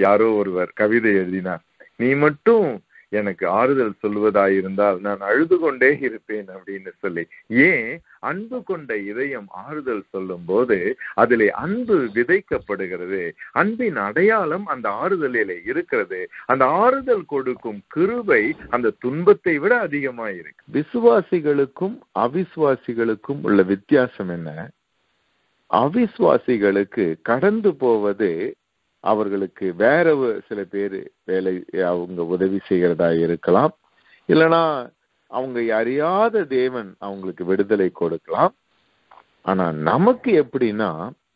யாரோ ஒருவர் கவிதை எழுதினார், நீ மட்டும் எனக்கு ஆறுதல் சொல்வதாயிருந்தால் நான் அழுது கொண்டே இருப்பேன் அப்படின்னு சொல்லி. ஏன்? அன்பு கொண்ட இதயம் ஆறுதல் சொல்லும் போது அதிலே அன்பு விதைக்கப்படுகிறது. அன்பின் அடையாளம் அந்த ஆறுதலிலே இருக்கிறது. அந்த ஆறுதல் கொடுக்கும் கிருபை அந்த துன்பத்தை விட அதிகமாக இருக்கு. விசுவாசிகளுக்கும் அவிசுவாசிகளுக்கும் உள்ள வித்தியாசம் என்ன? அவிசுவாசிகளுக்கு கடந்து போவது அவர்களுக்கு வேற சில பேர் வேலை அவங்க உதவி செய்கிறதா இருக்கலாம், இல்லைன்னா அவங்க அறியாத தேவன் அவங்களுக்கு விடுதலை கொடுக்கலாம். ஆனா நமக்கு எப்படின்னா,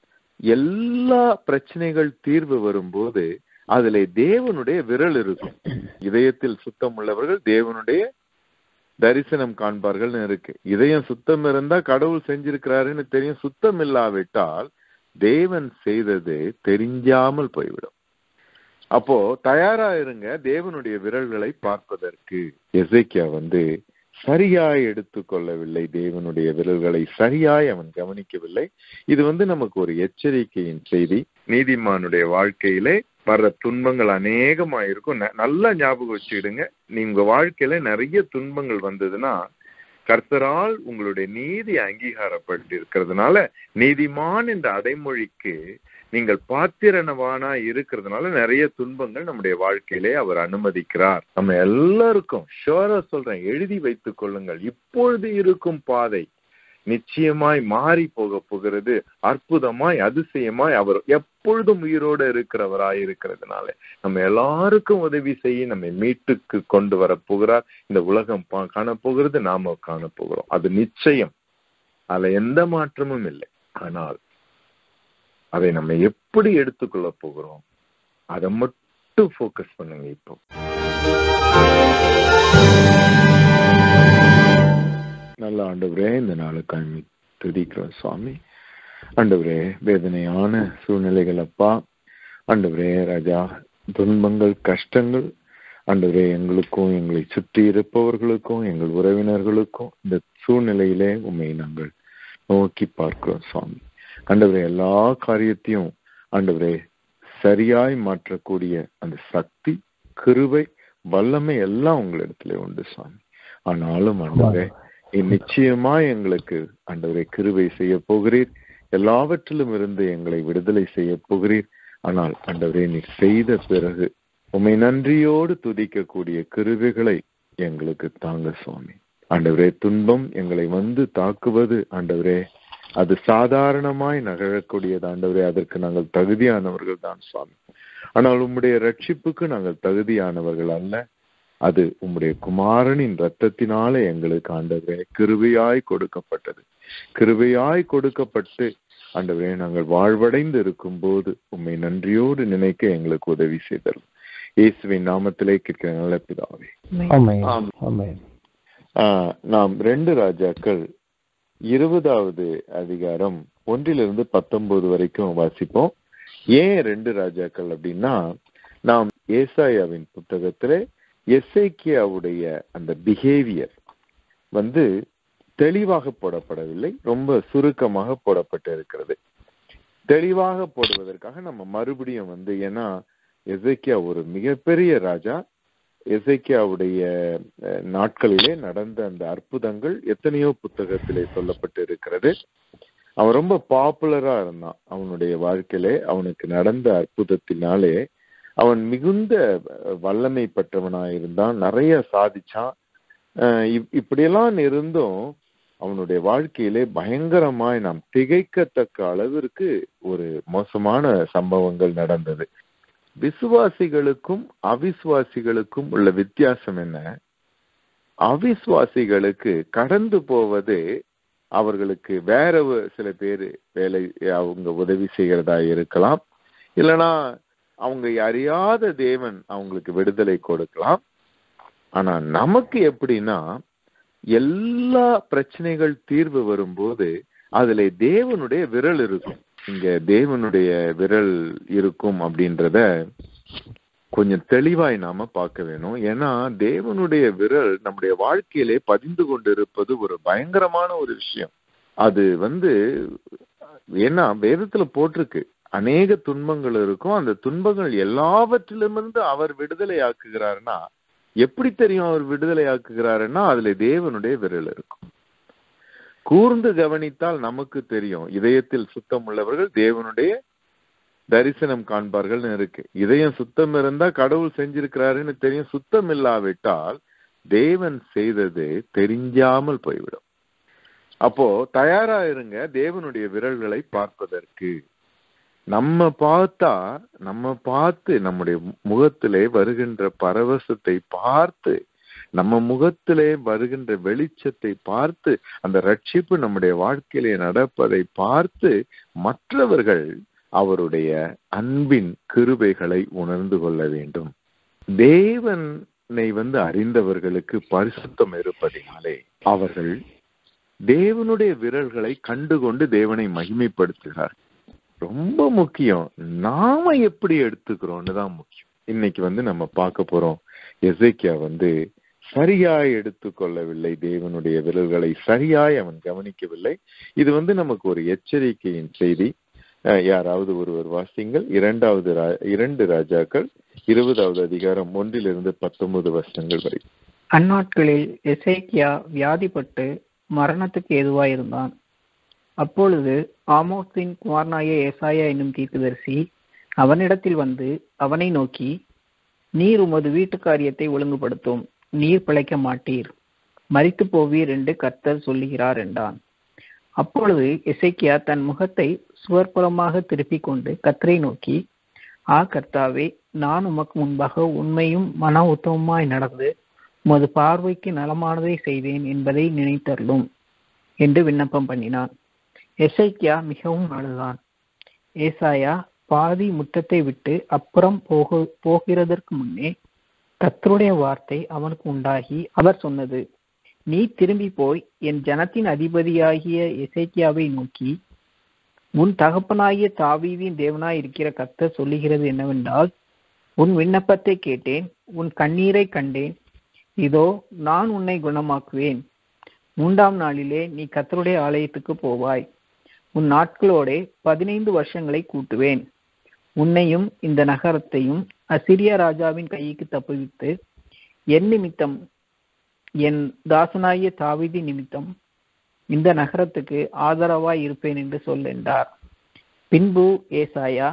எல்லா பிரச்சனைகள் தீர்வு வரும்போது அதுல தேவனுடைய விரல் இருக்கும். இதயத்தில் சுத்தம் உள்ளவர்கள் தேவனுடைய தரிசனம் காண்பார்கள் இருக்கு. இதயம் சுத்தம் இருந்தா கடவுள் செஞ்சிருக்கிறாருன்னு தெரியும். சுத்தம் இல்லாவிட்டால் தேவன் செய்தது தெரிஞ்சாமல் போய்விடும். அப்போ தயாரா இருங்க தேவனுடைய விரல்களை பார்ப்பதற்கு. எசேக்கியா சரியாய் எடுத்துக்கொள்ளவில்லை, தேவனுடைய விரல்களை சரியாய் அவன் கவனிக்கவில்லை. இது நமக்கு ஒரு எச்சரிக்கையின் செய்தி. நீதிமானுடைய வாழ்க்கையிலே வர்ற துன்பங்கள் அநேகமா இருக்கும். நல்லா ஞாபகம் வச்சுக்கிடுங்க, நீங்க வாழ்க்கையில நிறைய துன்பங்கள் வந்ததுன்னா கர்த்தரால் உங்களுடைய நீதி அங்கீகாரப்பட்டு இருக்கிறதுனால, நீதிமான் என்ற அடைமொழிக்கு நீங்கள் பாத்திரனவானா இருக்கிறதுனால நிறைய துன்பங்கள் நம்முடைய வாழ்க்கையிலே அவர் அனுமதிக்கிறார். நம்ம எல்லாருக்கும் ஷோரா சொல்றேன், எழுதி வைத்துக் கொள்ளுங்கள், இப்பொழுது இருக்கும் பாதை நிச்சயமாய் மாறி போகிறது. அற்புதமாய் அதிசயமாய் அவர் எப்பொழுதும் உயிரோடு இருக்கிறவராய் இருக்கிறதுனால நம்ம எல்லாருக்கும் உதவி செய்ய நம்மை மீட்டுக்கு கொண்டு வர போகிறார். இந்த உலகம் காணப்போகிறது, நாம காணப்போகிறோம். அது நிச்சயம், அதுல எந்த மாற்றமும் இல்லை. ஆனால் அதை நம்ம எப்படி எடுத்துக்கொள்ள போகிறோம், அதை மட்டும் ஃபோக்கஸ் பண்ணுங்க. இப்போ நல்ல ஆண்டவரே, இந்த நாளுக்காக துதிக்கிறோம் சுவாமி. ஆண்டவரே, வேதனையான சூழ்நிலைகள் அப்பா, ஆண்டவரே ராஜா, துன்பங்கள், கஷ்டங்கள், ஆண்டவரே எங்களுக்கும் எங்களை சுற்றி இருப்பவர்களுக்கும் எங்கள் உறவினர்களுக்கும் இந்த சூழ்நிலையிலே உண்மை நாங்கள் நோக்கி பார்க்கிறோம் சுவாமி. ஆண்டவரே, எல்லா காரியத்தையும் ஆண்டவரே சரியாய் மாற்றக்கூடிய அந்த சக்தி, கிருபை, வல்லமை எல்லாம் உங்களிடத்துல உண்டு சுவாமி. ஆனாலும் ஆண்டவரே நிச்சயமா எங்களுக்கு ஆண்டவரே கிருபை செய்ய போகிறீர், எல்லாவற்றிலும் இருந்து எங்களை விடுதலை செய்ய போகிறீர். ஆனால் ஆண்டவரே நீர் செய்த பிறகு உம்மை நன்றியோடு துதிக்கக்கூடிய கிருபைகளை எங்களுக்கு தாங்க சுவாமி. ஆண்டவரே, துன்பம் எங்களை தாக்குவது ஆண்டவரே அது சாதாரணமாய் நகழக்கூடியது ஆண்டவரே, அதற்கு நாங்கள் தகுதியானவர்கள் தான் சுவாமி. ஆனால் உம்முடைய ரட்சிப்புக்கு நாங்கள் தகுதியானவர்கள் அல்ல. அது உம்முடைய குமாரனின் இரத்தத்தினாலே எங்களுக்கு ஆண்டவரே கிருபையாய் கொடுக்கப்பட்டது. கிருபையாய் கொடுக்கப்பட்டு ஆண்டவரே நாங்கள் வாழ்வடைந்து இருக்கும் போது உம்மை நன்றியோடு நினைக்க எங்களுக்கு உதவி செய்தல். இயேசுவின் நாமத்திலே கேட்கிற நல்ல பிதாவே, நாம் 2 ராஜாக்கள் 20வது அதிகாரம் 1-19 வரைக்கும் வாசிப்போம். ஏன் 2 ராஜாக்கள் அப்படின்னா, நாம் ஏசாயாவின் புத்தகத்திலே எசேக்கியாவுடைய அந்த பிஹேவியர் தெளிவாக போடப்படவில்லை, ரொம்ப சுருக்கமாக போடப்பட்டு இருக்கிறது. தெளிவாக போடுவதற்காக நம்ம மறுபடியும் ஏன்னா எசேக்கியா ஒரு மிகப்பெரிய ராஜா, எசேக்கியாவுடைய நாட்களிலே நடந்த அந்த அற்புதங்கள் எத்தனையோ புத்தகத்திலே சொல்லப்பட்டு இருக்கிறது. அவன் ரொம்ப பாப்புலரா இருந்தான். அவனுடைய வாழ்க்கையிலே அவனுக்கு நடந்த அற்புதத்தினாலே அவன் மிகுந்த வல்லமை பெற்றவனாயிருந்தான், நிறைய சாதிச்சான். இப்படியெல்லாம் இருந்தும் அவனுடைய வாழ்க்கையிலே பயங்கரமாய் நாம் திகைக்கத்தக்க அளவிற்கு ஒரு மோசமான சம்பவங்கள் நடந்தது. விசுவாசிகளுக்கும் அவிசுவாசிகளுக்கும் உள்ள வித்தியாசம் என்ன? அவிசுவாசிகளுக்கு கடந்து போவது அவர்களுக்கு வேற சில பேர் வேலை அவங்க உதவி செய்கிறதா இருக்கலாம், இல்லைன்னா அவங்க அறியாத தேவன் அவங்களுக்கு விடுதலை கொடுக்கலாம். ஆனா நமக்கு எப்படின்னா, எல்லா பிரச்சனைகள் தீர்வு வரும்போது அதுல தேவனுடைய விரல் இருக்கும். இங்க தேவனுடைய விரல் இருக்கும் அப்படின்றத கொஞ்சம் தெளிவாய் நாம பார்க்க வேணும். ஏன்னா தேவனுடைய விரல் நம்முடைய வாழ்க்கையிலே பதிந்து கொண்டு இருப்பது ஒரு பயங்கரமான ஒரு விஷயம். அது ஏன்னா வேதத்துல போட்டிருக்கு, அநேக துன்பங்கள் இருக்கும். அந்த துன்பங்கள் எல்லாவற்றிலுமிருந்து அவர் விடுதலை ஆக்குகிறாருன்னா எப்படி தெரியும்? அவர் விடுதலை ஆக்குகிறாருன்னா அதுல தேவனுடைய விரல் இருக்கும். கூர்ந்து கவனித்தால் நமக்கு தெரியும். இதயத்தில் சுத்தம் உள்ளவர்கள் தேவனுடைய தரிசனம் காண்பார்கள் இருக்கு. இதயம் சுத்தம் இருந்தா கடவுள் செஞ்சிருக்கிறாருன்னு தெரியும். சுத்தம் இல்லாவிட்டால் தேவன் செய்தது தெரிஞ்சாமல் போய்விடும். அப்போ தயாரா இருங்க தேவனுடைய விரல்களை பார்ப்பதற்கு. நம்ம பார்த்து நம்முடைய முகத்திலே வருகின்ற பரவசத்தை பார்த்து, நம்ம முகத்திலே வருகின்ற வெளிச்சத்தை பார்த்து, அந்த ரட்சிப்பு நம்முடைய வாழ்க்கையிலே நடப்பதை பார்த்து மற்றவர்கள் அவருடைய அன்பின் கிருபைகளை உணர்ந்து கொள்ள வேண்டும். தேவனை அறிந்தவர்களுக்கு பரிசுத்தம் இருப்பதினாலே அவர்கள் தேவனுடைய விரல்களை கண்டுகொண்டு தேவனை மகிமைப்படுத்துகிறார். ரொம்ப முக்கியம், நாம எப்படி எடுத்துக்கிறோம்னு தான் முக்கியம். இன்னைக்கு நம்ம பார்க்க போறோம், எசேக்கியா சரியாய் எடுத்துக்கொள்ளவில்லை. தேவனுடைய விரல்களை சரியாய் அவன் கவனிக்கவில்லை. இது நமக்கு ஒரு எச்சரிக்கையின் செய்தி. யாராவது ஒருவர் வாசிங்கள். 2 ராஜாக்கள் 20வது அதிகாரம் 1-19 வசனங்கள் வரை. அந்நாட்களில் எசேக்கியா வியாதிப்பட்டு மரணத்துக்கு ஏதுவாயிருந்தான். அப்பொழுது ஆமோஸின் குமாரனாகிய ஏசாயா என்னும் தீர்க்கதரிசி அவனிடத்தில் அவனை நோக்கி, நீர் உமது வீட்டு காரியத்தை ஒழுங்குபடுத்தும், நீர் பிழைக்க மாட்டீர், மரித்து போவீர் என்று கர்த்தர் சொல்லுகிறார் என்றான். அப்பொழுது எசேக்கியா தன் முகத்தை சுவர்புறமாக திருப்பிக் கொண்டு கர்த்தரை நோக்கி, கர்த்தாவே, நான் உமக்கு முன்பாக உண்மையும் மன உத்தமமாய் நடந்து உமது பார்வைக்கு நலமானதை செய்தேன் என்பதை நினைத்தருளும் என்று விண்ணப்பம் பண்ணினான். எசேக்கியா மிகவும் அழுதான். ஏசாயா பாதி முற்றத்தை விட்டு அப்புறம் போகிறதற்கு முன்னே கர்த்தருடைய வார்த்தை அவனுக்கு உண்டாகி அவர் சொன்னது, நீ திரும்பி போய் என் ஜனத்தின் அதிபதியாகிய எசேக்கியாவை நோக்கி, உன் தகப்பனாகிய தாவீதின் தேவனாய் இருக்கிற கர்த்தர் சொல்லுகிறது என்னவென்றால், உன் விண்ணப்பத்தை கேட்டேன், உன் கண்ணீரை கண்டேன், இதோ நான் உன்னை குணமாக்குவேன். 3ஆம் நாளிலே நீ கர்த்தருடைய ஆலயத்துக்கு போவாய். உன் நாட்களோட 15 வருஷங்களை கூட்டுவேன். உன்னையும் இந்த நகரத்தையும் அசிரியா ராஜாவின் கைக்கு தப்புவித்து என் நிமித்தம், என் தாசனாகிய தாவீது நிமித்தம் இந்த நகரத்துக்கு ஆதரவாய் இருப்பேன் என்று என்றார். பின்பு ஏசாயா,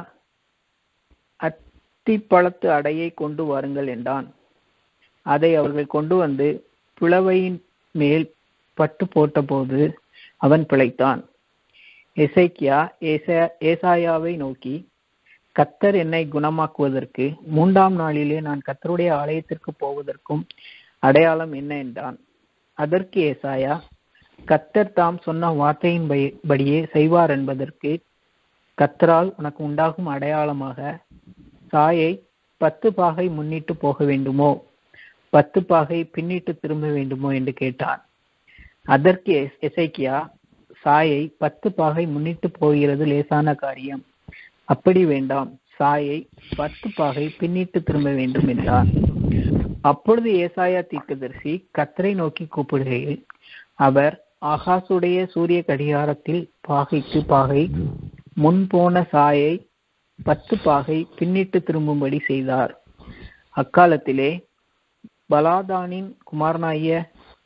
அத்திப்பழத்து அடையை கொண்டு வாருங்கள் என்றான். அதை அவர்கள் கொண்டு புலவையின் மேல் பட்டு போட்டபோது அவன் பிழைத்தான். எசேக்கியா ஏசாயாவை நோக்கி, கர்த்தர் என்னை குணமாக்குவதற்கு 3ஆம் நாளிலே நான் கர்த்தருடைய ஆலயத்திற்கு போவதற்கும் அடையாளம் என்ன என்றான். அதற்கு ஏசாயா, கர்த்தர் தாம் சொன்ன வார்த்தையின் படியே செய்வார் என்பதற்கு கர்த்தரால் உனக்கு உண்டாகும் அடையாளமாக சாயை 10 பாகை முன்னிட்டு போக வேண்டுமோ 10 பாகை பின்னிட்டு திரும்ப வேண்டுமோ என்று கேட்டான். அதற்கு எசேக்கியா, சாயை 10 பாகை முன்னிட்டு போகிறது லேசான காரியம், அப்படி வேண்டாம், சாயை 10 பாகை பின்னிட்டு திரும்ப வேண்டும் என்றான். அப்பொழுது ஏசாயா தீர்க்கதரிசி கர்த்தரை நோக்கி கூப்பிடுகையில் அவர் ஆகாசுடைய சூரிய கடிகாரத்தில் பாகைக்கு பாகை முன் போன சாயை 10 பாகை பின்னிட்டு திரும்பும்படி செய்தார். அக்காலத்திலே பலாதானின் குமாரனாகிய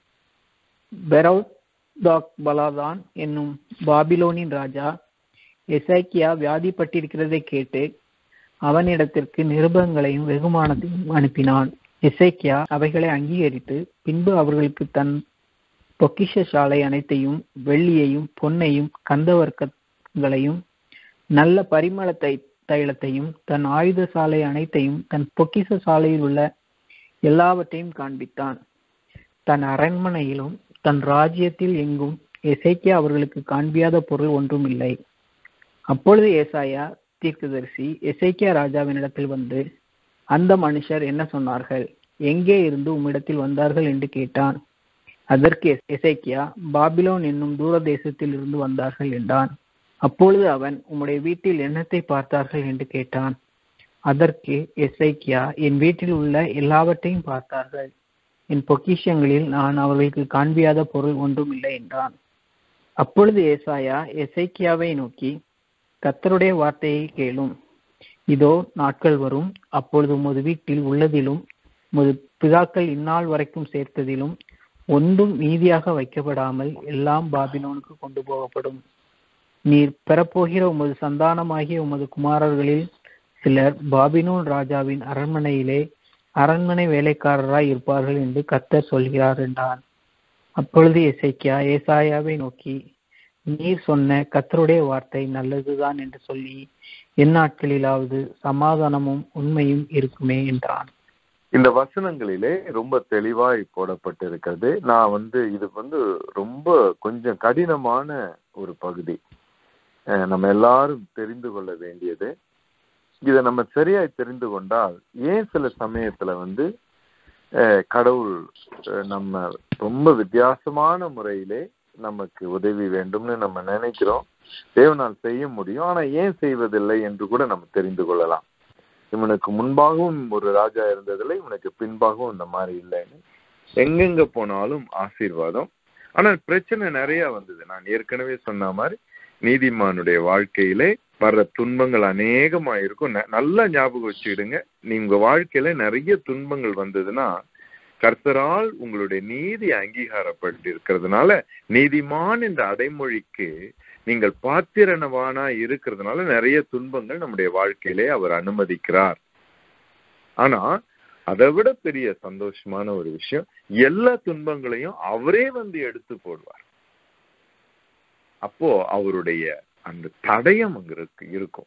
பலாதான் என்னும் பாபிலோனின் ராஜா எசேக்கியா வியாதிப்பட்டிருக்கிறதை கேட்டு அவனிடத்திற்கு நிருபங்களையும் வெகுமானத்தையும் அனுப்பினான். எசேக்கியா அவைகளை அங்கீகரித்து பின்பு அவர்களுக்கு தன் பொக்கிஷ சாலை அனைத்தையும், வெள்ளியையும் பொன்னையும் கந்தவர்க்கங்களையும் நல்ல பரிமள தைலத்தையும் தன் ஆயுத சாலை அனைத்தையும் தன் பொக்கிஷ சாலையில் உள்ள எல்லாவற்றையும் காண்பித்தான். தன் அரண்மனையிலும் தன் ராஜ்யத்தில் எங்கும் எசேக்கியா அவர்களுக்கு காண்பியாத பொருள் ஒன்றும் இல்லை. அப்பொழுது ஏசாயா தீர்க்கதரிசி எசேக்கியா ராஜாவினிடத்தில் அந்த மனுஷர் என்ன சொன்னார்கள், எங்கே இருந்து உம்மிடத்தில் வந்தார்கள் என்று கேட்டான். அதற்கு எசேக்கியா, பாபிலோன் என்னும் தூர தேசத்தில் இருந்து வந்தார்கள் என்றான். அப்பொழுது அவன், உம்முடைய வீட்டில் என்னத்தை பார்த்தார்கள் என்று கேட்டான். அதற்கு எசேக்கியா, என் வீட்டில் உள்ள எல்லாவற்றையும் பார்த்தார்கள், என் பொக்கிஷங்களில் நான் அவர்களுக்கு காண்பியாத பொருள் ஒன்றும் இல்லை என்றான். அப்பொழுது ஏசாயா எசேக்கியாவை நோக்கி, கர்த்தருடைய வார்த்தையை கேளும். இதோ நாட்கள் வரும், அப்பொழுது உமது வீட்டில் உள்ளதிலும் உமது பிதாக்கள் இந்நாள் வரைக்கும் சேர்த்ததிலும் ஒன்றும் மீதியாக வைக்கப்படாமல் எல்லாம் பாபிலோனுக்கு கொண்டு போகப்படும். நீர் பெறப்போகிற உமது சந்தானமாகிய உமது குமாரர்களில் சிலர் பாபிலோன் ராஜாவின் அரண்மனையிலே அரண்மனை வேலைக்காரராய் இருப்பார்கள் என்று கர்த்தர் சொல்கிறார் என்றான். அப்பொழுது எசேக்கியா ஏசாயாவை நோக்கி, நீர் சொன்ன கர்த்தருடைய வார்த்தை நல்லதுதான் என்று சொல்லி எந்நாட்களிலாவது சமாதானமும் உண்மையும் இருக்குமே என்றான். இந்த வசனங்களிலே ரொம்ப தெளிவாய் போடப்பட்டிருக்கிறது. நான் இது ரொம்ப கொஞ்சம் கடினமான ஒரு பகுதி. நம்ம எல்லாரும் தெரிந்து கொள்ள வேண்டியது. இதை நம்ம சரியாய் தெரிந்து கொண்டால் ஏன் சில சமயத்துல கடவுள் நம்ம ரொம்ப வித்தியாசமான முறையிலே நமக்கு உதவி வேண்டும்னு நம்ம நினைக்கிறோம், தேவனால் செய்ய முடியும், ஆனா ஏன் செய்வதில்லை என்று கூட நம்ம தெரிந்து கொள்ளலாம். இவனுக்கு முன்பாகவும் ஒரு ராஜா இருந்ததில்லை, இவனுக்கு பின்பாகவும் இந்த மாதிரி இல்லைன்னு. எங்கெங்க போனாலும் ஆசீர்வாதம். ஆனால் பிரச்சனை நிறைய வந்தது. நான் ஏற்கனவே சொன்ன மாதிரி நீதிமானுடைய வாழ்க்கையிலே வர்ற துன்பங்கள் அநேகமா இருக்கும். நல்லா ஞாபகம் வச்சுக்கிடுங்க, நீங்க வாழ்க்கையில நிறைய துன்பங்கள் வந்ததுன்னா கர்த்தரால் உங்களுடைய நீதி அங்கீகாரப்பட்டு இருக்கிறதுனால, நீதிமான் என்ற அடைமொழிக்கு நீங்கள் பாத்திரனவானா இருக்கிறதுனால நிறைய துன்பங்கள் நம்முடைய வாழ்க்கையிலே அவர் அனுமதிக்கிறார். ஆனா அதை விட பெரிய சந்தோஷமான ஒரு விஷயம், எல்லா துன்பங்களையும் அவரே எடுத்து போடுவார். அப்போ அவருடைய அந்த தடயம் அங்க இருக்கும்.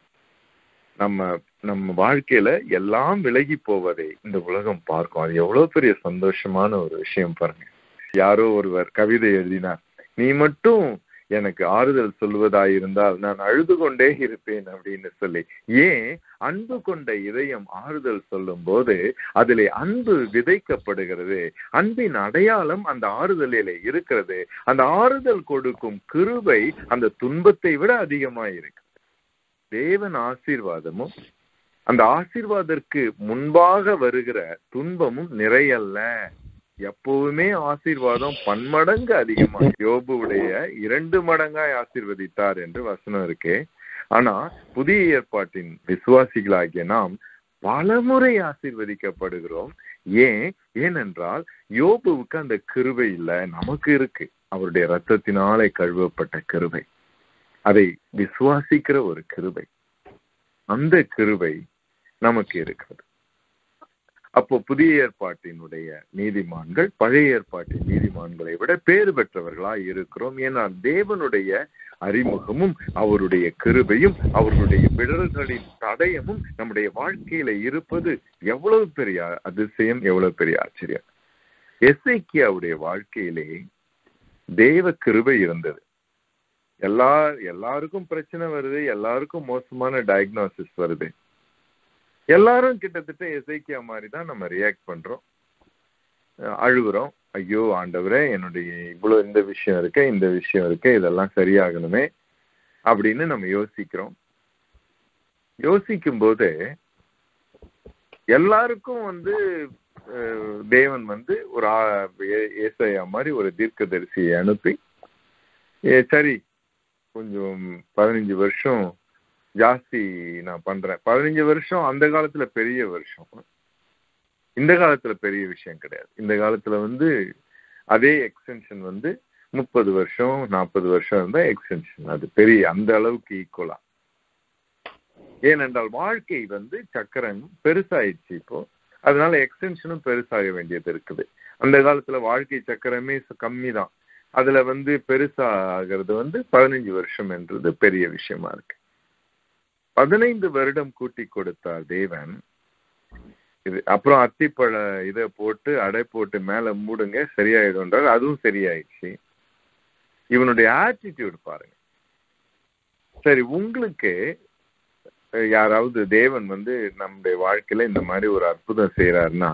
நம்ம வாழ்க்கையில எல்லாம் விலகி போவதை இந்த உலகம் பார்க்கும். அது எவ்வளவு பெரிய சந்தோஷமான ஒரு விஷயம் பாருங்க. யாரோ ஒருவர் கவிதை எழுதினார், நீ மட்டும் எனக்கு ஆறுதல் சொல்வதாயிருந்தால் நான் அழுது கொண்டே இருப்பேன் அப்படின்னு சொல்லி. ஏன்? அன்பு கொண்ட இதயம் ஆறுதல் சொல்லும் போது அதிலே அன்பு விதைக்கப்படுகிறது. அன்பின் அடையாளம் அந்த ஆறுதலிலே இருக்கிறது. அந்த ஆறுதல் கொடுக்கும் கிருபை அந்த துன்பத்தை விட அதிகமாயிருக்கு. தேவன் ஆசீர்வாதமும் அந்த ஆசீர்வாதத்திற்கு முன்பாக வருகிற துன்பமும் நிறையல்ல. எப்பவுமே ஆசீர்வாதம் பன்மடங்கு அதிகமா, யோபுடைய 2 மடங்காய் ஆசீர்வதித்தார் என்று வசனம் இருக்கே. ஆனா புதிய ஏற்பாட்டின் விசுவாசிகளாகிய நாம் பலமுறை ஆசீர்வதிக்கப்படுகிறோம். ஏனென்றால் யோபுவுக்கு அந்த கிருபை இல்லை, நமக்கு இருக்கு. அவருடைய இரத்தத்தினாலே கழுவப்பட்ட கிருபை, அதை விசுவாசிக்கிற ஒரு கிருபை, அந்த கிருபை நமக்கு இருக்கிறது. அப்போ புதிய ஏற்பாட்டினுடைய நீதிமான்கள் பழைய ஏற்பாட்டின் நீதிமான்களை விட பேறு பெற்றவர்களாய் இருக்கிறோம். ஏன்னா தேவனுடைய அறிமுகமும் அவருடைய கிருபையும் அவர்களுடைய விடல்களின் தடயமும் நம்முடைய வாழ்க்கையில இருப்பது எவ்வளவு பெரிய அதிசயம், எவ்வளவு பெரிய ஆச்சரியம். எசேக்கியாவுடைய வாழ்க்கையிலே தேவ கிருபை இருந்தது. எல்லாருக்கும் பிரச்சனை வருது, எல்லாருக்கும் மோசமான டயக்னோசிஸ் வருது. எல்லாரும் கிட்டத்தட்ட எசேக்கியா மாதிரி தான் நம்ம ரியாக்ட் பண்றோம், அழுகுறோம். ஐயோ ஆண்டவரே, என்னுடைய இவ்வளவு இந்த விஷயம் இருக்கு, இதெல்லாம் சரியாகணுமே அப்படின்னு நம்ம யோசிக்கிறோம். யோசிக்கும் போது எல்லாருக்கும் தேவன் ஒரு ஏசாயா மாதிரி ஒரு தீர்க்கதரிசியை அனுப்பி, சரி கொஞ்சம் 15 வருஷம் ஜாஸ்தி நான் பண்றேன். 15 வருஷம் அந்த காலத்துல பெரிய வருஷம், இந்த காலத்துல பெரிய விஷயம் கிடையாது. இந்த காலத்துல அதே எக்ஸ்டென்ஷன் 30 வருஷம் 40 வருஷம் இருந்தா எக்ஸ்டென்ஷன், அது பெரிய அந்த அளவுக்கு ஈக்குவலா. ஏனென்றால் வாழ்க்கை சக்கரம் பெருசாயிடுச்சு இப்போ, அதனால எக்ஸ்டென்ஷனும் பெருசாக வேண்டியது இருக்குது. அந்த காலத்துல வாழ்க்கை சக்கரமே கம்மி தான், அதுல பெருசாகிறது 15 வருஷம் என்றது பெரிய விஷயமா இருக்கு. 15 வருடம் கூட்டி கொடுத்தார் தேவன். இது அப்புறம் அத்திப்பழ இதை போட்டு அடை போட்டு மேல மூடுங்க சரியாயிடும்ன்றார், அதுவும் சரியாயிடுச்சு. இவனுடைய ஆட்டிடியூட் பாருங்க. சரி, உங்களுக்கு யாராவது தேவன் நம்முடைய வாழ்க்கையில இந்த மாதிரி ஒரு அற்புதம் செய்யறாருன்னா,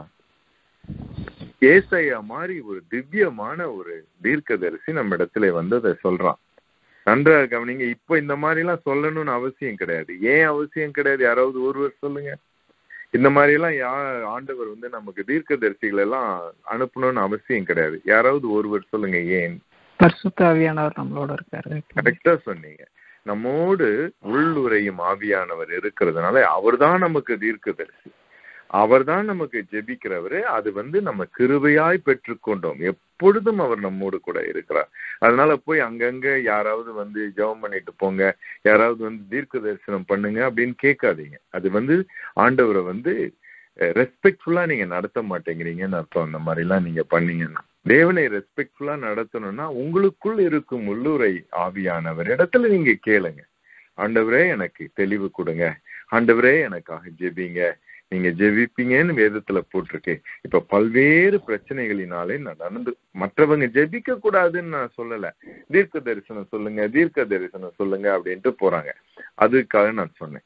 ஏசாயா மாதிரி ஒரு திவ்யமான ஒரு தீர்க்கதரிசி நம்ம இடத்துல அதை சொல்றான். நன்றாக கவனிங்க. இப்போ இந்த மாதிரி எல்லாம் சொல்லணும்னு அவசியம் கிடையாது. ஏன் அவசியம் கிடையாது? யாராவது ஒருவர் சொல்லுங்க. இந்த மாதிரி எல்லாம் ஆண்டவர் நமக்கு தீர்க்கதரிசிகள் எல்லாம் அனுப்பணும்னு அவசியம் கிடையாது. யாராவது ஒருவர் சொல்லுங்க ஏன்? பரிசுத்த ஆவியானவர் நம்மளோட இருக்காரு. கரெக்டா சொன்னீங்க. நம்மோடு உள்ளுரையும் ஆவியானவர் இருக்கிறதுனால அவர்தான் நமக்கு தீர்க்கதரிசி, அவர்தான் நமக்கு ஜெபிக்கிறவரு. அது நம்ம கிருபையாய் பெற்றுக்கொண்டோம். எப்பொழுதும் அவர் நம்மோடு கூட இருக்கிறார். அதனால போய் அங்கங்க யாராவது ஜெபம் பண்ணிட்டு போங்க, யாராவது தீர்க்க தரிசனம் பண்ணுங்க அப்படின்னு கேட்காதீங்க. அது ஆண்டவரை ரெஸ்பெக்ட்ஃபுல்லா நீங்க நடத்த மாட்டேங்கிறீங்கன்னு அர்த்தம். அந்த மாதிரி எல்லாம் நீங்க பண்ணீங்கன்னா, தேவனை ரெஸ்பெக்ட்ஃபுல்லா நடத்தணும்னா உங்களுக்குள் இருக்கும் உள்ளுரை ஆவியானவர் இடத்துல நீங்க கேளுங்க. ஆண்டவரே எனக்கு தெளிவு கொடுங்க, ஆண்டவரே எனக்காக ஜெபிங்க. நீங்க ஜெபிப்பீங்கன்னு வேதத்துல போட்டிருக்கு. இப்ப பல்வேறு பிரச்சனைகளினாலே நான் நடந்து, மற்றவங்க ஜெபிக்க கூடாதுன்னு நான் சொல்லல, தீர்க்க தரிசனம் சொல்லுங்க, தீர்க்க தரிசனம் சொல்லுங்க அப்படின்ட்டு போறாங்க. அதுக்காக நான் சொன்னேன்.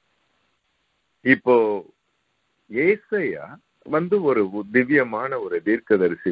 இப்போ ஏசாயா ஒரு திவ்யமான ஒரு தீர்க்கதரிசி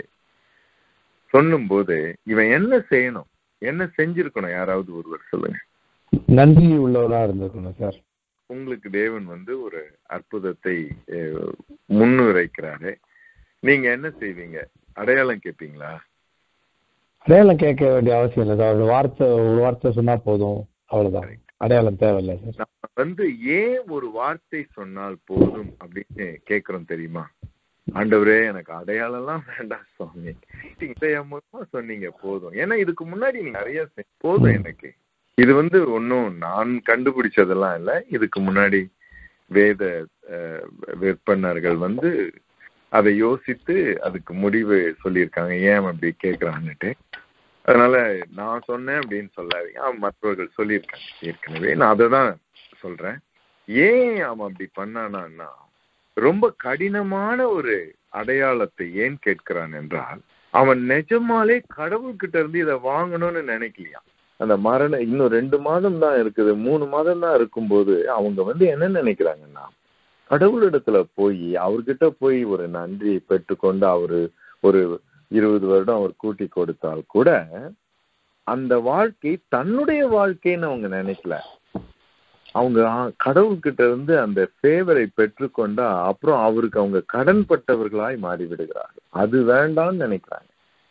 சொல்லும் போது இவன் என்ன செய்யணும், என்ன செஞ்சிருக்கணும், யாராவது ஒருவர் சொல்லுங்க. நன்றி உள்ளவரா இருந்திருக்கணும் சார். உங்களுக்கு தேவன் ஒரு அற்புதத்தை முன்னுரைக்கிறாரு, நீங்க என்ன செய்வீங்க? அடையாளம் கேட்பீங்களா? அடையாளம் கேட்க வேண்டிய அவசியம் இல்லை சார். ஒரு வார்த்தை சொன்னா போதும், அவ்வளவுதான். அடையாளம் தேவையில்லை சார். நம்ம ஏன் ஒரு வார்த்தை சொன்னால் போதும் அப்படின்னு கேட்கிறோம் தெரியுமா? ஆண்டவரே எனக்கு அடையாளம் எல்லாம் வேண்டாம் சுவாமி, மூலமா சொன்னீங்க போதும். ஏன்னா இதுக்கு முன்னாடி நீங்க நிறைய போதும் எனக்கு. இது ஒன்னும் நான் கண்டுபிடிச்சதெல்லாம் இல்லை. இதுக்கு முன்னாடி வேத விற்பனர்கள் அதை யோசித்து அதுக்கு முடிவு சொல்லியிருக்காங்க, ஏன் அப்படி கேட்கிறாங்கன்னுட்டு. அதனால நான் சொன்னேன் அப்படின்னு சொல்லாதீங்க, மற்றவர்கள் சொல்லியிருக்காங்க ஏற்கனவே. நான் அதை தான் சொல்றேன். ஏன் அவன் அப்படி பண்ணானா, ரொம்ப கடினமான ஒரு அடையாளத்தை ஏன் கேட்கிறான் என்றால், அவன் நிஜமாலே கடவுள்கிட்ட இருந்து இதை வாங்கணும்னு நினைக்கலையா. அந்த மரணம் இன்னும் 2 மாதம் தான் இருக்குது, 3 மாதம் தான் இருக்கும்போது அவங்க என்ன நினைக்கிறாங்கன்னா, கடவுளிடத்துல போய் அவர்கிட்ட போய் ஒரு நன்றியை பெற்றுக்கொண்டு அவரு ஒரு 20 வருடம் அவர் கூட்டி கொடுத்தால் கூட அந்த வாழ்க்கை தன்னுடைய வாழ்க்கைன்னு அவங்க நினைக்கல. அவங்க கடவுள்கிட்ட இருந்து அந்த ஃபேவரை பெற்றுக்கொண்டா அப்புறம் அவருக்கு அவங்க கடன்பட்டவர்களாய் மாறிவிடுகிறார்கள். அது வேண்டாம்னு நினைக்கிறாங்க.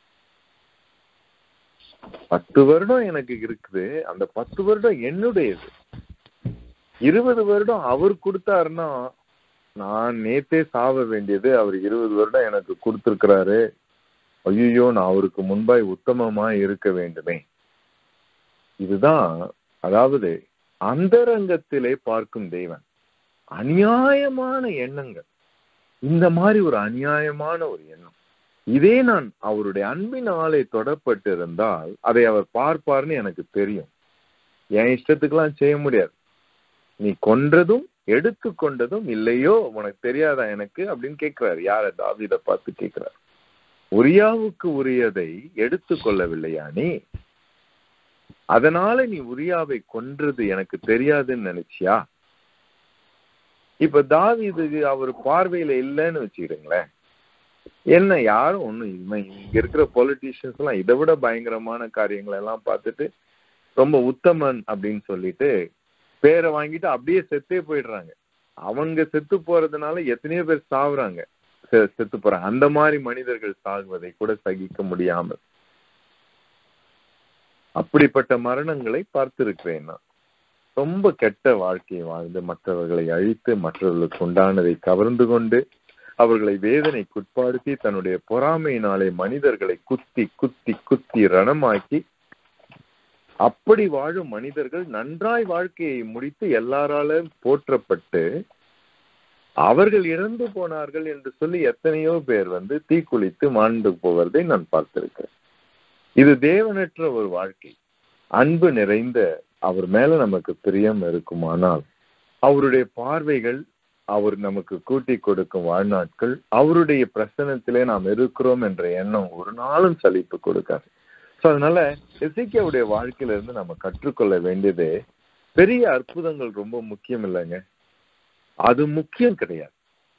10 வருடம் எனக்கு இருக்குது, அந்த 10 வருடம் என்னுடையது. 20 வருடம் அவர் கொடுத்தாருன்னா நான் நேத்தே சாவ வேண்டியது, அவர் 20 வருடம் எனக்கு கொடுத்திருக்கிறாரு, ஐயோ நான் அவருக்கு முன்பாய் உத்தமமா இருக்க வேண்டுமே. இதுதான், அதாவது அந்தரங்கத்திலே பார்க்கும் தேவன். அநியாயமான எண்ணங்கள், இந்த மாதிரி ஒரு அநியாயமான ஒரு எண்ணம், இதே நான் அவருடைய அன்பினாலே தொடப்பட்டு இருந்தால் அதை அவர் பார்ப்பார்னு எனக்கு தெரியும். என் இஷ்டத்துக்கெல்லாம் செய்ய முடியாது. நீ கொன்றதும் எடுத்து கொண்டதும் இல்லையோ உனக்கு தெரியாதா எனக்கு அப்படின்னு கேட்கிறாரு. யார? தாவீதை பார்த்து கேட்கிறார். உரியாவுக்கு உரியதை எடுத்து கொள்ளவில்லையா நீ? அதனால நீ உரியாவை கொன்றது எனக்கு தெரியாதுன்னு நினைச்சியா? இப்ப தாவீது அவர் பார்வையில இல்லைன்னு வச்சுக்கிடுங்களேன். என்ன யாரும் ஒண்ணும் இங்க இருக்கிற பொலிட்டீஷியன்ஸ் எல்லாம் இதை விட பயங்கரமான காரியங்களை எல்லாம் பார்த்துட்டு ரொம்ப உத்தமன் அப்படின்னு சொல்லிட்டு பேரை வாங்கிட்டு அப்படியே செத்தே போயிடுறாங்க. அவங்க செத்து போறதுனால எத்தனையோ பேர் சாவுறாங்க, செத்து போறாங்க. அந்த மாதிரி மனிதர்கள் சாகுவதை கூட சகிக்க முடியாமல் அப்படிப்பட்ட மரணங்களை பார்த்திருக்கிறேன் நான். ரொம்ப கெட்ட வாழ்க்கையை வாழ்ந்து மற்றவர்களை அழித்து மற்றவர்களுக்கு உண்டானதை கவர்ந்து கொண்டு அவர்களை வேதனைக்குட்படுத்தி தன்னுடைய பொறாமையினாலே மனிதர்களை குத்தி குத்தி குத்தி ரணமாக்கி அப்படி வாழும் மனிதர்கள் நன்றாய் வாழ்க்கையை முடித்து எல்லாராலும் போற்றப்பட்டு அவர்கள் இறந்து போனார்கள் என்று சொல்லி எத்தனையோ பேர் தீக்குளித்து மாண்டு போவதை நான் பார்த்திருக்கிறேன். இது தேவனற்ற ஒரு வாழ்க்கை. அன்பு நிறைந்த அவர் மேல நமக்கு பிரியம் இருக்குமானால் அவருடைய பார்வைகள், அவர் நமக்கு கூட்டி கொடுக்கும் வாழ்நாட்கள், அவருடைய பிரசன்னத்திலே நாம் இருக்கிறோம் என்ற எண்ணம் ஒரு நாளும் சலிப்பு கொடுக்காது. ஸோ அதனால எசேக்கியாவுடைய வாழ்க்கையில இருந்து நம்ம கற்றுக்கொள்ள வேண்டியது, பெரிய அற்புதங்கள் ரொம்ப முக்கியம் இல்லைங்க, அது முக்கியம் கிடையாது.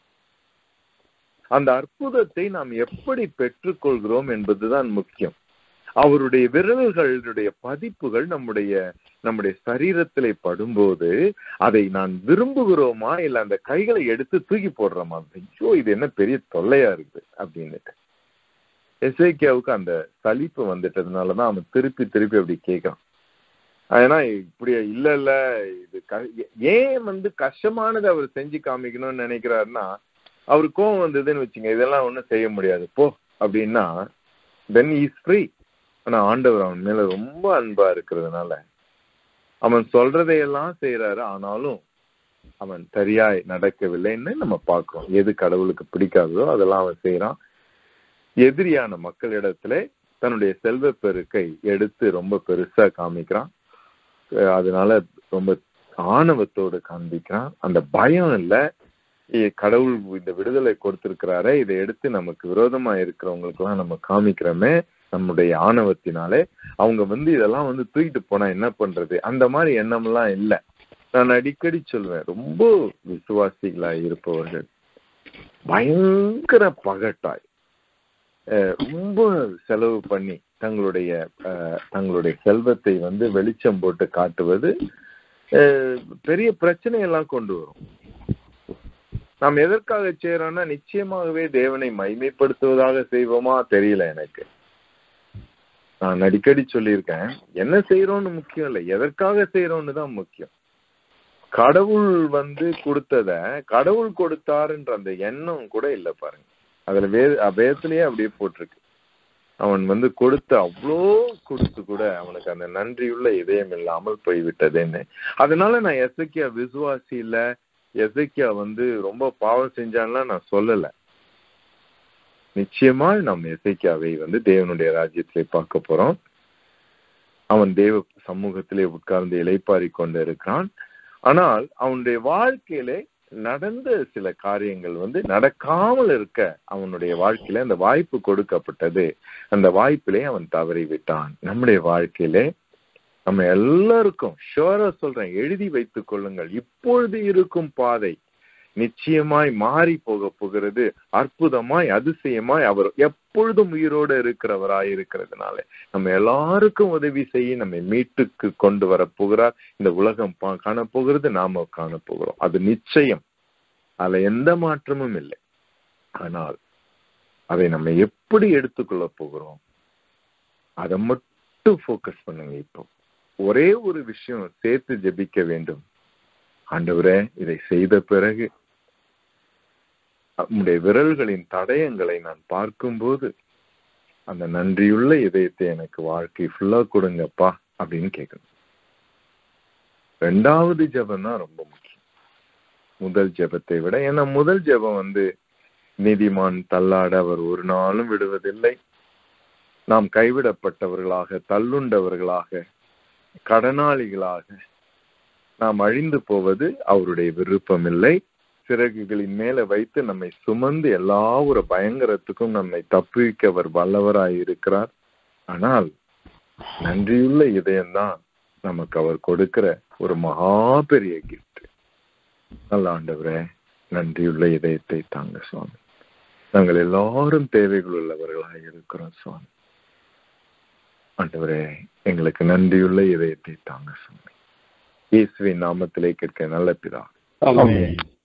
அந்த அற்புதத்தை நாம் எப்படி பெற்றுக்கொள்கிறோம் என்பதுதான் முக்கியம். அவருடைய விரல்களுடைய பதிப்புகள் நம்முடைய சரீரத்திலே படும்போது அதை நான் விரும்புகிறோமா இல்ல அந்த கைகளை எடுத்து தூக்கி போடுறோமா? ஐயோ இது என்ன பெரிய தொல்லையா இருக்கு அப்படின்னுட்டு எசேக்கியாவுக்கு அந்த சலிப்பு வந்துட்டதுனாலதான் அவன் திருப்பி திருப்பி அப்படி கேட்கிறான். ஏன்னா இப்படி இல்ல இது ஏன் கஷ்டமானது அவர் செஞ்சு காமிக்கணும்னு நினைக்கிறாருன்னா, அவரு கோவம் வந்ததுன்னு வச்சுங்க, இதெல்லாம் ஒண்ணும் செய்ய முடியாது போ அப்படின்னா then he is free. ஆனா ஆண்டவர் அவன் மேல ரொம்ப அன்பா இருக்கிறதுனால அவன் சொல்றதையெல்லாம் செய்யறாரு. ஆனாலும் அவன் சரியாய் நடக்கவில்லைன்னு நம்ம பார்க்கிறோம். எது கடவுளுக்கு பிடிக்காததோ அதெல்லாம் அவன் செய்யறான். எதிரியான மக்களிடத்துல தன்னுடைய செல்வ பெருக்கை எடுத்து ரொம்ப பெருசா காமிக்கிறான். அதனால ரொம்ப ஆணவத்தோடு காண்பிக்கிறான். அந்த பயம் இல்ல, கடவுள் இந்த விடுதலை கொடுத்திருக்கிறாரே, இதை எடுத்து நமக்கு விரோதமா இருக்கிறவங்களுக்கு எல்லாம் நம்ம காமிக்கிறோமே நம்முடைய ஆணவத்தினாலே. அவங்க இதெல்லாம் தூக்கிட்டு போனா என்ன பண்றது, அந்த மாதிரி எண்ணம் எல்லாம் இல்லை. நான் அடிக்கடி சொல்வேன், ரொம்ப விசுவாசிகளா இருப்பவர்கள் பயங்கர பகட்டாய் ரொம்ப செலவு பண்ணி தங்களுடைய செல்வத்தை வெளிச்சம் போட்டு காட்டுவது பெரிய பிரச்சனையெல்லாம் கொண்டு வரும். நாம் எதற்காக செய்யறோம்னா நிச்சயமாகவே தேவனை மகிமைப்படுத்துவதாக செய்வோமா தெரியல எனக்கு. நான் அடிக்கடி சொல்லியிருக்கேன், என்ன செய்யறோம்னு முக்கியம் இல்லை, எதற்காக செய்யறோம்னு தான் முக்கியம். கடவுள் கொடுத்தத கடவுள் கொடுத்தாருன்ற அந்த எண்ணம் கூட இல்லை பாருங்க. அதுல வேதத்திலேயே அப்படியே போட்டிருக்கு. அவன் கொடுத்த அவ்வளோ கொடுத்து கூட அவனுக்கு அந்த நன்றியுள்ள இதயம் இல்லாமல் போய்விட்டதுன்னு. அதனால நான் எசேக்கியா விசுவாசி இல்ல, எசேக்கியா ரொம்ப பாவம் செஞ்சான்லாம் நான் சொல்லல. நிச்சயமா நாம் எசேக்கியாவை தேவனுடைய ராஜ்யத்திலே பார்க்க போறோம். அவன் தேவ சமூகத்திலே உட்கார்ந்து இளைப்பாரி கொண்டு இருக்கிறான். ஆனால் அவனுடைய வாழ்க்கையிலே நடந்த சில காரியங்கள் நடக்காமல் இருக்க அவனுடைய வாழ்க்கையில அந்த வாய்ப்பு கொடுக்கப்பட்டது. அந்த வாய்ப்பிலே அவன் தவறி விட்டான். நம்முடைய வாழ்க்கையிலே நம்ம எல்லாருக்கும் ஷுவரா சொல்றேன், எழுதி வைத்துக் கொள்ளுங்கள், இப்பொழுது இருக்கும் பாதை நிச்சயமாய் மாறி போகிறது. அற்புதமாய் அதிசயமாய் அவர் எப்பொழுதும் உயிரோடு இருக்கிறவராய் இருக்கிறதுனால நம்ம எல்லாருக்கும் உதவி செய்ய நம்மை மீட்டுக்கு கொண்டு வர போகிறார். இந்த உலகம் காணப்போகிறது, நாம காணப்போகிறோம். அது நிச்சயம், அதுல எந்த மாற்றமும் இல்லை. ஆனால் அதை நம்ம எப்படி எடுத்துக்கொள்ள போகிறோம், அதை மட்டும் போக்கஸ் பண்ணுங்க. இப்போ ஒரே ஒரு விஷயம் சேர்த்து ஜெபிக்க வேண்டும். ஆண்டவரே, இதை செய்த பிறகு நம்முடைய விரல்களின் தடயங்களை நான் பார்க்கும்போது அந்த நன்றியுள்ள இதயத்தை எனக்கு வாழ்க்கை ஃபுல்லா கொடுங்கப்பா அப்படின்னு கேட்கணும். 2வது ஜெபம் தான் ரொம்ப முக்கியம் முதல் ஜெபத்தை விட. ஏன்னா முதல் ஜெபம் நீதிமான் தள்ளாட அவர் ஒரு நாளும் விடுவதில்லை. நாம் கைவிடப்பட்டவர்களாக, தள்ளுண்டவர்களாக, கடனாளிகளாக நாம் அழிந்து போவது அவருடைய விருப்பம் இல்லை. சிறகுகளின் மேல வைத்து நம்மை சுமந்து எல்லா ஒரு பயங்கரத்துக்கும் நம்மை தப்புவிக்க அவர் வல்லவராய் இருக்கிறார். ஆனால் நன்றியுள்ள இதயம்தான் நமக்கு அவர் கொடுக்கிற ஒரு மகா பெரிய கிஃப்ட். நல்ல ஆண்டவரே, நன்றியுள்ள இதயத்தை தாங்க சுவாமி. நாங்கள் எல்லாரும் தேவைகள் உள்ளவர்களாக இருக்கிறோம் சுவாமி. ஆண்டவரே, எங்களுக்கு நன்றியுள்ள இதயத்தை தாங்க சுவாமி. இயேசுவின் நாமத்திலே கேட்க நல்ல பிதா. ஆமென்.